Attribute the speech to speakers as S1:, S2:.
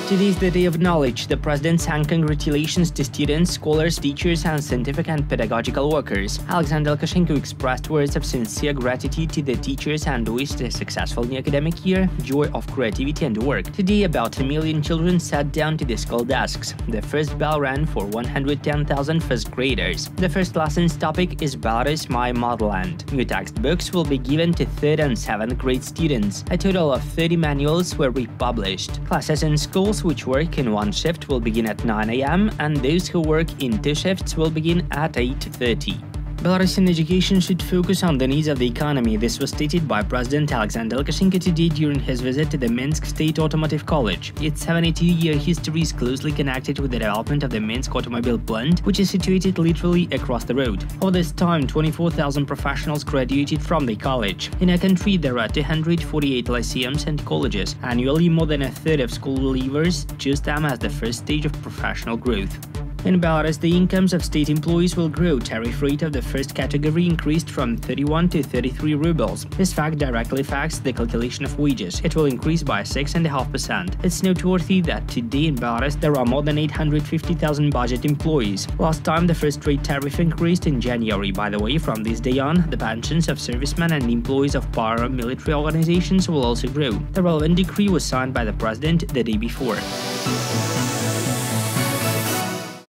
S1: Today is the Day of Knowledge. The President sent congratulations to students, scholars, teachers, and scientific and pedagogical workers. Alexander Lukashenko expressed words of sincere gratitude to the teachers and wished a successful new academic year, joy of creativity and work. Today, about 1 million children sat down to the school desks. The first bell rang for 110,000 first graders. The first lesson's topic is Belarus, my motherland. New textbooks will be given to 3rd and 7th grade students. A total of 30 manuals were republished. Classes in schools which work in one shift will begin at 9 a.m. and those who work in 2 shifts will begin at 8:30. Belarusian education should focus on the needs of the economy. This was stated by President Alexander Lukashenko today during his visit to the Minsk State Automotive College. Its 72-year history is closely connected with the development of the Minsk automobile plant, which is situated literally across the road. Over this time, 24,000 professionals graduated from the college. In a country, there are 248 lyceums and colleges. Annually, more than a third of school leavers choose them as the first stage of professional growth. In Belarus, the incomes of state employees will grow. Tariff rate of the first category increased from 31 to 33 rubles. This fact directly affects the calculation of wages. It will increase by 6.5%. It's noteworthy that today in Belarus there are more than 850,000 budget employees. Last time the first rate tariff increased in January. By the way, from this day on, the pensions of servicemen and employees of paramilitary organizations will also grow. The relevant decree was signed by the president the day before.